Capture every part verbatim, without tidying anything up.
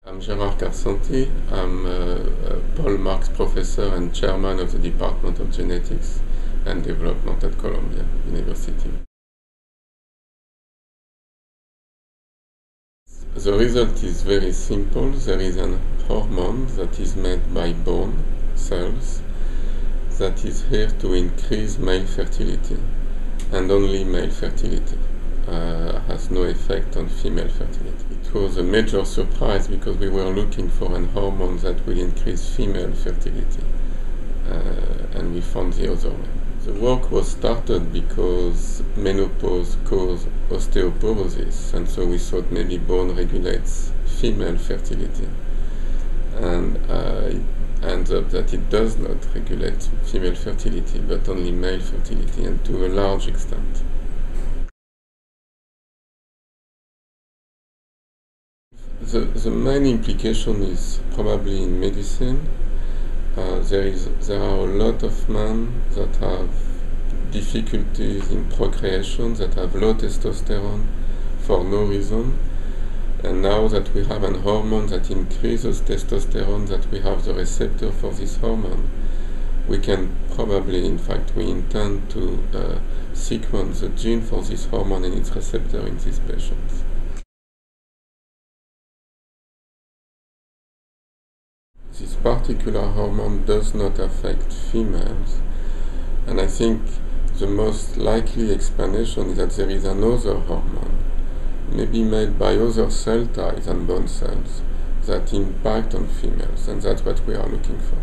I'm Gerard Karsenty. I'm a, a Paul Marx professor and chairman of the Department of Genetics and Development at Columbia University. The result is very simple. There is an hormone that is made by bone cells that is here to increase male fertility, and only male fertility. Uh, has no effect on female fertility. It was a major surprise because we were looking for an hormone that will increase female fertility, uh, and we found the other one. The work was started because menopause caused osteoporosis, and so we thought maybe bone regulates female fertility, and uh, it ends up that it does not regulate female fertility but only male fertility, and to a large extent. The, the main implication is probably in medicine. Uh, there is there are a lot of men that have difficulties in procreation, that have low testosterone for no reason, and now that we have an hormone that increases testosterone, that we have the receptor for this hormone, we can probably, in fact, we intend to uh, sequence the gene for this hormone and its receptor in these patients. This particular hormone does not affect females, and I think the most likely explanation is that there is another hormone, maybe made by other cell types than bone cells, that impact on females, and that's what we are looking for.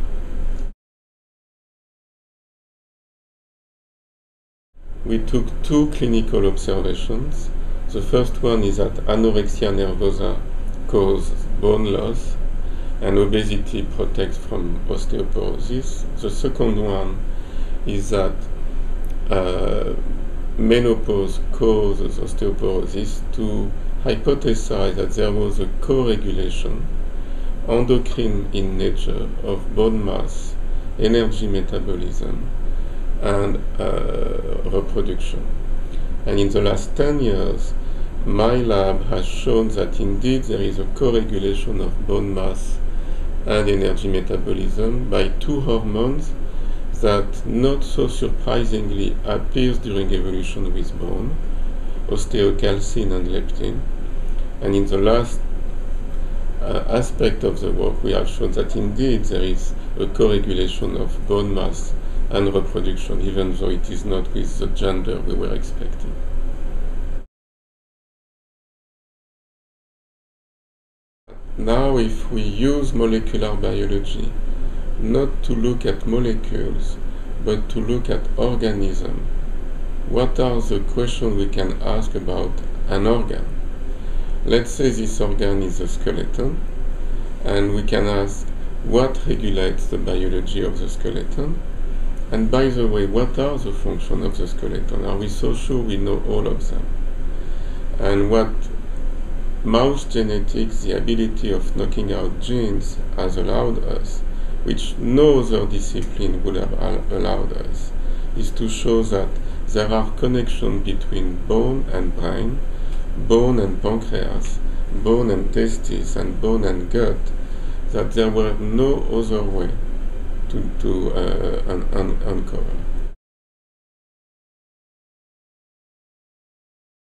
We took two clinical observations. The first one is that anorexia nervosa causes bone loss, and obesity protects from osteoporosis. The second one is that uh, menopause causes osteoporosis, to hypothesize that there was a co-regulation, endocrine in nature, of bone mass, energy metabolism, and uh, reproduction. And in the last ten years, my lab has shown that indeed there is a co-regulation of bone mass and energy metabolism by two hormones that, not so surprisingly, appears during evolution with bone, osteocalcin and leptin. And in the last uh, aspect of the work, we have shown that indeed there is a co-regulation of bone mass and reproduction, even though it is not with the gender we were expecting. Now, if we use molecular biology not to look at molecules, but to look at organisms, what are the questions we can ask about an organ? Let's say this organ is a skeleton, and we can ask what regulates the biology of the skeleton, and by the way, what are the functions of the skeleton? Are we so sure we know all of them? And what mouse genetics, the ability of knocking out genes, has allowed us, which no other discipline would have allowed us, is to show that there are connections between bone and brain, bone and pancreas, bone and testes, and bone and gut, that there were no other way to, to uh, un un uncover.